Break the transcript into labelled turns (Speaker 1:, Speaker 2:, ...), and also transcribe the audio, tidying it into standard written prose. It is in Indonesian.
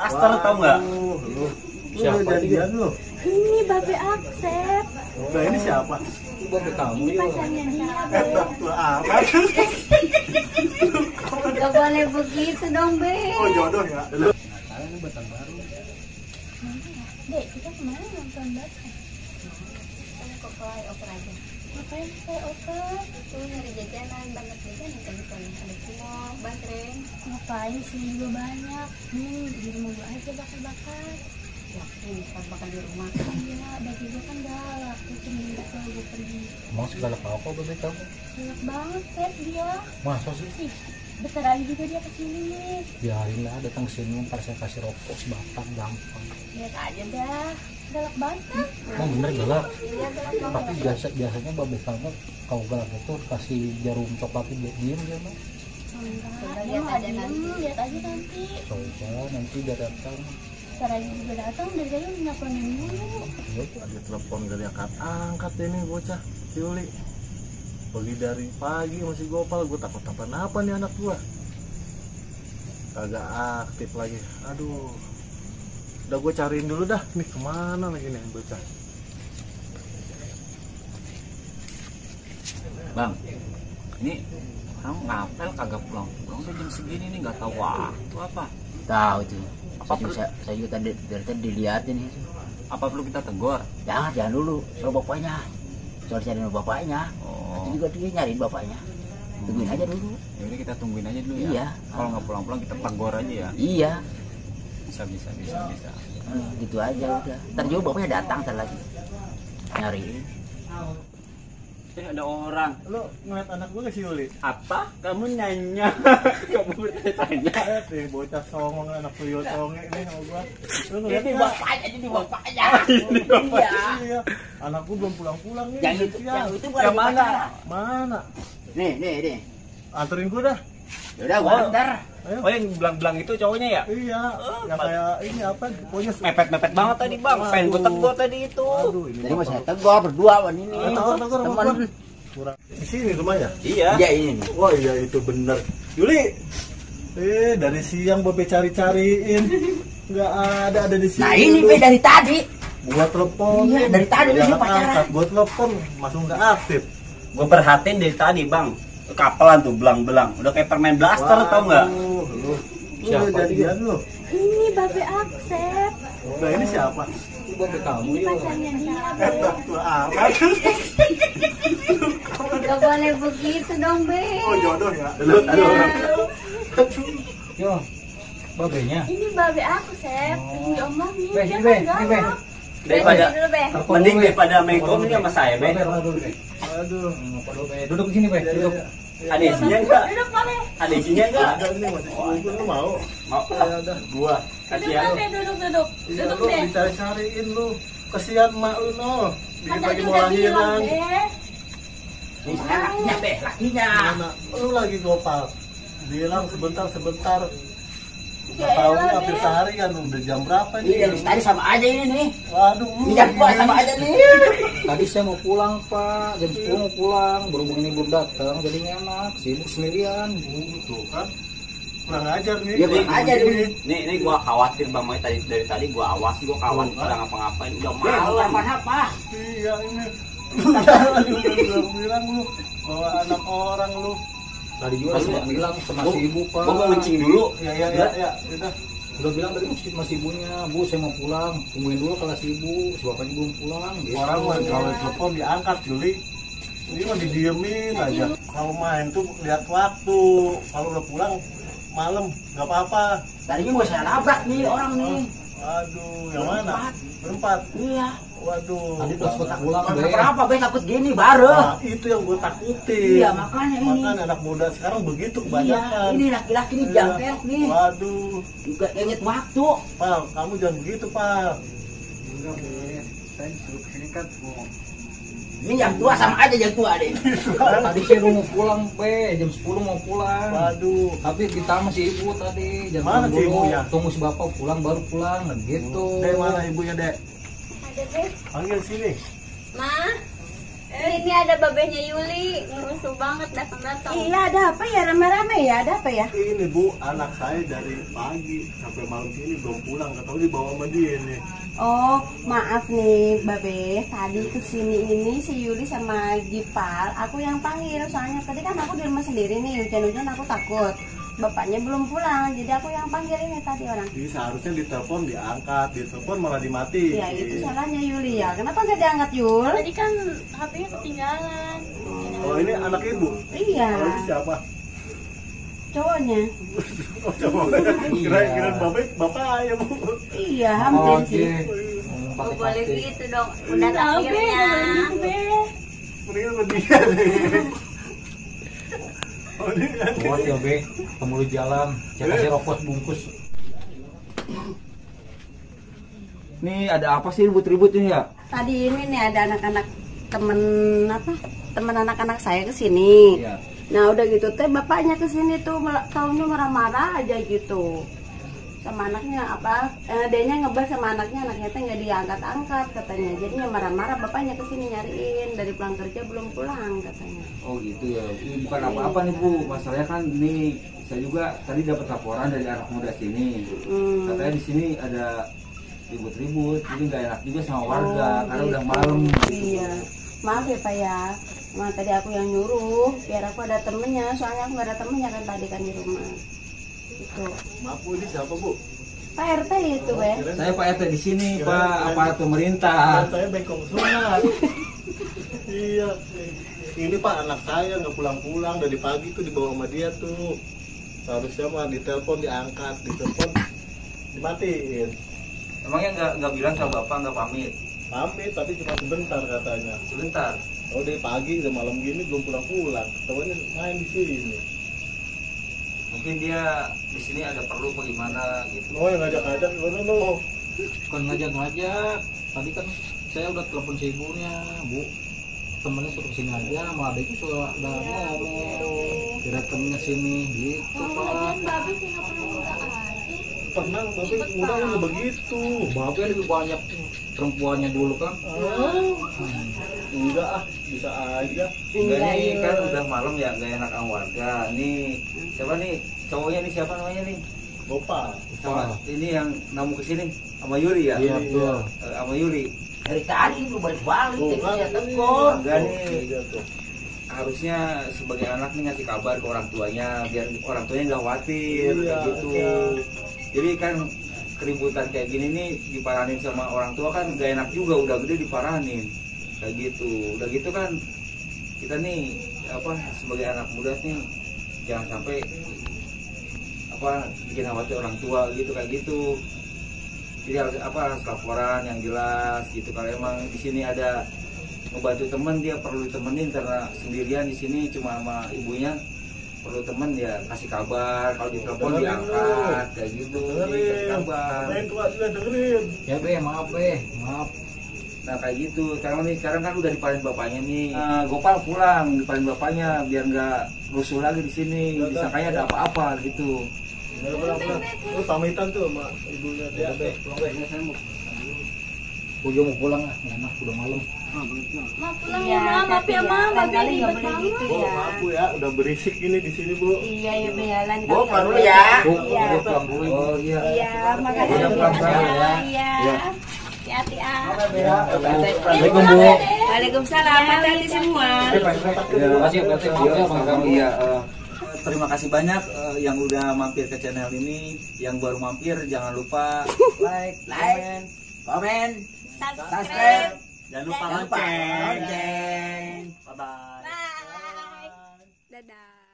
Speaker 1: Aster tau nggak?
Speaker 2: Lu
Speaker 1: Siapa
Speaker 2: jadian lu?
Speaker 3: Ini babe Aksep.
Speaker 2: Nah ini siapa?
Speaker 1: Babe kamu
Speaker 3: Ini
Speaker 1: ya.
Speaker 3: pacarnya dia, Be.
Speaker 2: Lu apa?
Speaker 3: Gak boleh begitu dong, Be.
Speaker 2: Oh jodoh ya?
Speaker 1: Sekarang ini batang baru.
Speaker 3: Dek, kita kemarin nonton Batak. Kita ke flyover aja. Ngapain flyover? Tuh nyari jajanan, banget jajanan kan ada semua, bantreng. Ngapain sih juga banyak? Di rumah gua aja bakar-bakar. Yakin bakar di rumah? Iya, bagi gua kan galak. Terus sendiri kalau gua pergi.
Speaker 1: Emang segala apa babe kamu?
Speaker 3: Galak banget, Sep, dia.
Speaker 1: Masa sih?
Speaker 3: Ih, bentar lagi juga dia kesini nih.
Speaker 1: Biarin lah datang sini, ntar saya kasih rokok sebatang gampang.
Speaker 3: Lihat aja dah. Galak banget kan?
Speaker 1: Emang bener galak?
Speaker 3: Iya, galak
Speaker 1: Tapi
Speaker 3: banget.
Speaker 1: biasanya babe kamu kalau galak itu kasih jarum coklat dia diem dia mah.
Speaker 3: Enggak, dia mah diem, lihat aja nanti.
Speaker 1: Coba nanti dia datang.
Speaker 3: Ntar lagi juga datang, dari tadi udah nelfonin mulu.
Speaker 1: Iya,
Speaker 2: Ada telepon gak diangkat ini bocah Yuli. Pergi dari pagi masih gopal, gue takut apa nih anak gua. Kagak aktif lagi. Aduh. Udah gue cariin dulu dah. Nih kemana lagi nih bocah?
Speaker 4: Bang, ini orang ngapel kagak pulang-pulang udah jam segini nih nggak tahu waktu apa.
Speaker 5: Tahu tuh.
Speaker 4: Apa
Speaker 5: Saya juga tadi dari tadi dilihatin itu.
Speaker 4: Apa perlu kita tegur?
Speaker 5: Jangan dulu. Soal bapaknya. Soal cariin bapaknya.
Speaker 4: Oh,
Speaker 5: Nanti juga dia nyariin bapaknya. Tungguin aja dulu.
Speaker 4: jadi kita tungguin aja dulu ya.
Speaker 5: Iya.
Speaker 4: Kalau nggak pulang-pulang kita tegur aja ya.
Speaker 5: Iya.
Speaker 4: Bisa.
Speaker 5: Gitu aja udah. Ntar juga bapaknya datang ntar lagi. Nyariin.
Speaker 4: Ini ada orang.
Speaker 2: Lo ngeliat anak gue gak sih Yuli?
Speaker 4: Apa? Kamu nanya? Kamu bertanya?
Speaker 2: Nih bocah songong anak tuyul songe nih sama gua. Lo ngeliat
Speaker 5: Ini
Speaker 2: nggak?
Speaker 5: bapaknya, ini bapaknya.
Speaker 4: Ini bapaknya.
Speaker 2: Iya. Anak gua belum pulang-pulang nih.
Speaker 5: Yang itu,
Speaker 2: siang.
Speaker 5: yang itu bukan
Speaker 4: Yang mana?
Speaker 5: bapaknya.
Speaker 2: Mana?
Speaker 5: Nih.
Speaker 2: Anterin gua dah.
Speaker 5: Yaudah, gua ntar.
Speaker 2: Ayo.
Speaker 4: Oh yang belang-belang itu cowoknya ya?
Speaker 2: Iya, yang kayak ini apa? Pokoknya
Speaker 4: Mepet-mepet banget tadi bang. Pengen gue tegur tadi itu.
Speaker 2: Aduh, ini
Speaker 5: Tadi masih tegur berdua wan ini.
Speaker 2: Tegur sama
Speaker 5: Teman.
Speaker 2: gua. Kurang. Di sini rumahnya.
Speaker 4: Iya.
Speaker 5: Iya ini.
Speaker 2: Wah iya itu bener. Yuli. Dari siang Babe cari-cariin. Nggak ada di sini.
Speaker 5: Nah ini
Speaker 2: lu.
Speaker 5: Be dari tadi.
Speaker 2: Gua telepon.
Speaker 5: Iya, dari tadi lu
Speaker 2: Jangan
Speaker 5: pacaran.
Speaker 2: angkat. Gua telepon, masuk nggak aktif.
Speaker 4: Gue perhatiin dari tadi bang. Kapelan tuh belang-belang. Udah kayak permen blaster tau nggak?
Speaker 2: Lu
Speaker 1: Siapa
Speaker 2: udah jadian lu.
Speaker 3: Ini babe Aksep.
Speaker 2: Nah ini siapa?
Speaker 1: Babe kamu
Speaker 3: Ini
Speaker 1: ya.
Speaker 3: pacarnya dia, Be.
Speaker 2: Lu apa?
Speaker 3: Gak boleh begitu dong, Be.
Speaker 2: Oh jodoh ya.
Speaker 3: Iya.
Speaker 1: Yo, babenya.
Speaker 3: Ini babe aku, Sep. Yang diomongin.
Speaker 1: Be,
Speaker 3: Dia
Speaker 1: sini, Be.
Speaker 3: kan
Speaker 1: Sini, Be.
Speaker 3: galak.
Speaker 4: Daripada
Speaker 3: Be, dulu, Be.
Speaker 4: mending daripada mengkom ini sama saya be.
Speaker 2: Aduh.
Speaker 1: Duduk di sini, Be. Duduk.
Speaker 4: Ada isinya enggak?
Speaker 3: Duduk, Babe.
Speaker 4: Ada isinya enggak?
Speaker 2: Ada ini masih selingkuh lu mau?
Speaker 4: Mau
Speaker 2: Ya udah.
Speaker 4: gua
Speaker 3: Duduk,
Speaker 4: kasih ya.
Speaker 3: Babe. Duduk.
Speaker 2: Iya
Speaker 3: Duduk,
Speaker 2: lu
Speaker 3: Be.
Speaker 2: dicari-cariin lu. Kesian mak lu no. Bikin
Speaker 3: Kan
Speaker 2: lagi
Speaker 3: tadi
Speaker 2: mau
Speaker 3: udah bilang,
Speaker 2: lahiran.
Speaker 3: Be.
Speaker 5: Nih lakinya Be, lakinya.
Speaker 2: Mana? Lu lagi gopal. Bilang sebentar.
Speaker 3: Ya
Speaker 2: Gak tahu
Speaker 3: elah,
Speaker 2: nih hampir
Speaker 3: Be.
Speaker 2: sehari kan udah jam berapa
Speaker 5: Ini dari
Speaker 2: nih?
Speaker 5: tadi sama aja ini nih.
Speaker 2: Waduh.
Speaker 5: Ini jam 2 sama aja nih.
Speaker 1: Tadi saya mau pulang, Pak. Jam 10 mau pulang. Berhubung ini belum datang, jadi nggak enak. Sibuk sendirian.
Speaker 2: Tuh kan. Kurang ajar nih.
Speaker 5: Ya, kurang ajar nih.
Speaker 4: Nih gua khawatir bang Mai dari tadi gua awas gua kawan udah ngapa-ngapain udah
Speaker 5: Be,
Speaker 4: malam.
Speaker 5: apa?
Speaker 2: Iya ini. Aduh, udah bilang lu bawa anak orang lu.
Speaker 1: Tadi juga saya bilang sama si ibu, Pak.
Speaker 4: Gua mau ngencing dulu.
Speaker 2: Ya. Udah.
Speaker 1: Udah bilang tadi sama si ibunya, Bu, saya mau pulang. Tungguin dulu kalau si ibu, si bapaknya belum pulang. Gitu.
Speaker 2: Orang mah kalau telepon diangkat Juli. Ini mah didiemin aja. Kalau main tuh lihat waktu. Kalau udah pulang malam nggak apa-apa.
Speaker 5: Tadinya mau saya nabrak nih orang nih.
Speaker 2: Aduh, yang mana? Berempat.
Speaker 5: Iya.
Speaker 2: Waduh.
Speaker 1: Tadi pas kita pulang, Be.
Speaker 5: Kenapa Be takut gini baru?
Speaker 2: Nah, itu yang gue takutin.
Speaker 5: Iya, makanya ini.
Speaker 2: Makanya anak muda sekarang begitu
Speaker 5: Iya,
Speaker 2: kebanyakan.
Speaker 5: ini laki-laki nih
Speaker 2: Iya.
Speaker 5: jangkep nih.
Speaker 2: Waduh.
Speaker 5: Juga inget waktu.
Speaker 2: Pal, kamu jangan begitu, Pal.
Speaker 1: Enggak, Be. Saya disuruh kesini kan mau.
Speaker 5: Ini yang tua sama aja yang tua deh.
Speaker 1: Tadi saya mau pulang, Be. Jam 10 mau pulang.
Speaker 2: Waduh.
Speaker 1: Tapi kita sama si ibu tadi. Jam
Speaker 2: Mana
Speaker 1: 10
Speaker 2: si ibunya?
Speaker 1: Tunggu si bapak pulang baru pulang. Nah, gitu.
Speaker 2: Dek mana ibunya, Dek?
Speaker 3: Ada, Be.
Speaker 2: Panggil sini.
Speaker 3: Ma. Ini ada babenya Yuli, ngerusuh banget datang-datang.
Speaker 6: Iya, ada apa ya, rame-rame ya, ada apa ya?
Speaker 2: Ini Bu, anak saya dari pagi sampai malam sini belum pulang, nggak tahu dibawa sama dia nih.
Speaker 6: Oh, maaf nih, Babe. Tadi kesini ini si Yuli sama Gipal, aku yang panggil. Soalnya tadi kan aku di rumah sendiri nih, hujan-hujan aku takut. Bapaknya belum pulang, jadi aku yang panggil ini tadi orang.
Speaker 2: Jadi seharusnya ditelepon diangkat, ditelepon malah dimatiin.
Speaker 6: Ya itu salahnya Yuli ya. Kenapa nggak diangkat Yul?
Speaker 3: Tadi kan HP-nya ketinggalan.
Speaker 2: Oh ini anak ibu?
Speaker 6: Iya,
Speaker 2: Oh ini siapa?
Speaker 6: cowoknya.
Speaker 2: Oh coba kira-kira bapak ya Bu.
Speaker 6: Iya, hampir sih.
Speaker 3: Oh, boleh gitu dong. Udah takdirnya.
Speaker 2: Mendingan sama dia deh. Oh ini kan.
Speaker 1: Buat ya be, ketemu di jalan, saya kasih rokok bungkus.
Speaker 4: Nih ada apa sih ribut-ribut ini ya?
Speaker 6: Tadi ini nih ada anak-anak temen apa? Temen anak-anak saya kesini.
Speaker 4: Iya.
Speaker 6: Nah udah gitu teh bapaknya kesini tuh taunya marah-marah aja gitu sama anaknya apa adanya ngebahas sama anaknya teh nggak diangkat-angkat katanya, jadinya marah-marah bapaknya kesini nyariin dari pulang kerja belum pulang katanya.
Speaker 4: Oh gitu ya. Ini bukan apa-apa nih Bu. Masalahnya kan nih saya juga tadi dapat laporan dari anak muda sini. Katanya di sini ada ribut-ribut, jadi nggak enak juga sama warga karena udah malam.
Speaker 6: Iya, maaf ya Pak ya. Emang tadi aku yang nyuruh biar aku ada temennya, soalnya aku nggak ada temennya kan tadi kan di rumah. Gitu.
Speaker 2: Maaf Bu, ini siapa Bu?
Speaker 6: Pak RT itu ya.
Speaker 4: Saya Pak RT di sini, Pak aparat pemerintah.
Speaker 2: Saya Bengkong Sunat. Iya. Ini Pak anak saya nggak pulang-pulang dari pagi tuh dibawa sama dia tuh. Seharusnya mah ditelepon diangkat, ditelepon dimatiin.
Speaker 4: Emangnya nggak bilang sama Bapak, nggak pamit?
Speaker 2: Pamit tapi cuma sebentar katanya.
Speaker 4: Sebentar.
Speaker 2: Oh dari pagi udah malam gini belum pulang-pulang. Tahunya main di sini.
Speaker 4: Mungkin dia di sini ada perlu bagaimana gitu.
Speaker 2: Oh yang ngajak-ngajak gimana lo?
Speaker 1: Bukan ngajak-ngajak, tadi kan saya udah telepon si ibunya, Bu. Temennya suruh kesini aja, malah dia itu sudah ngomong. Kira temennya sini, gitu Pak.
Speaker 3: Babi sih nggak pernah muda aja.
Speaker 2: Pernah tapi mudah udah begitu.
Speaker 1: Bapak lebih banyak perempuannya dulu kan.
Speaker 2: Enggak ah, bisa aja.
Speaker 4: Enggak nih kan udah malam ya, nggak enak sama warga. Nih siapa nih cowoknya nih, siapa namanya nih?
Speaker 2: Gopal.
Speaker 4: Sama ini yang namu kesini sama Yuli ya?
Speaker 1: Iya betul.
Speaker 4: Sama Yuli.
Speaker 5: Dari tadi belum balik-balik,
Speaker 2: Oh,
Speaker 5: jadi
Speaker 2: kan
Speaker 5: ya
Speaker 2: ini.
Speaker 5: tekor.
Speaker 4: Enggak nih.
Speaker 2: Iya tuh.
Speaker 4: Harusnya sebagai anak nih ngasih kabar ke orang tuanya biar orang tuanya nggak khawatir
Speaker 2: Iya,
Speaker 4: kayak gitu.
Speaker 2: iya.
Speaker 4: Jadi kan keributan kayak gini nih diparanin sama orang tua kan gak enak juga, udah gede diparanin kayak gitu. Udah gitu kan kita nih apa sebagai anak muda nih jangan sampai apa bikin khawatir orang tua gitu kayak gitu. Jadi harus apa harus laporan yang jelas gitu. Kalau emang di sini ada ngebantu temen dia perlu ditemenin karena sendirian di sini cuma sama ibunya, perlu temen ya kasih kabar, kalau ditelepon
Speaker 2: Dengerin
Speaker 4: diangkat kayak gitu, dikasih kabar.
Speaker 2: Main tua juga dengerin.
Speaker 1: Ya be, maaf be, maaf.
Speaker 4: Nah kayak gitu. Sekarang kan udah diparanin bapaknya nih. Gopal pulang diparanin bapaknya biar nggak rusuh lagi di sini. Disangkanya ada apa-apa gitu.
Speaker 2: Lu pamitan tuh sama ibunya dia.
Speaker 1: Ujung mau pulang lah, enak udah malam.
Speaker 3: Ma pulang
Speaker 6: Iya,
Speaker 3: ya, maaf ya Ma,
Speaker 6: lain
Speaker 3: babi
Speaker 6: kali nggak
Speaker 3: ribet
Speaker 6: boleh
Speaker 3: banget.
Speaker 6: gitu
Speaker 2: Bu,
Speaker 6: ya.
Speaker 2: maaf Bu ya, udah berisik ini di sini Bu.
Speaker 6: Iya ya be, lain kali
Speaker 2: Bu,
Speaker 6: nggak
Speaker 2: pulang dulu
Speaker 6: boleh.
Speaker 2: ya.
Speaker 1: Bu,
Speaker 6: Iya.
Speaker 1: Bu pulang dulu.
Speaker 4: Oh iya.
Speaker 6: Iya, makasih
Speaker 4: Iya,
Speaker 6: Bu.
Speaker 4: pelan-pelan ya.
Speaker 6: Iya.
Speaker 3: Hati-hati ah.
Speaker 1: Assalamualaikum Bu.
Speaker 6: Waalaikumsalam, hati-hati semua.
Speaker 4: Terima kasih Pak RT. Iya, terima kasih banyak yang udah mampir ke channel ini. Yang baru mampir jangan lupa like,
Speaker 5: Komen,
Speaker 3: Subscribe.
Speaker 2: Jangan lupa
Speaker 5: jangan lupa
Speaker 2: lonceng.
Speaker 5: lonceng.
Speaker 2: Bye bye.
Speaker 3: Bye. Dadah.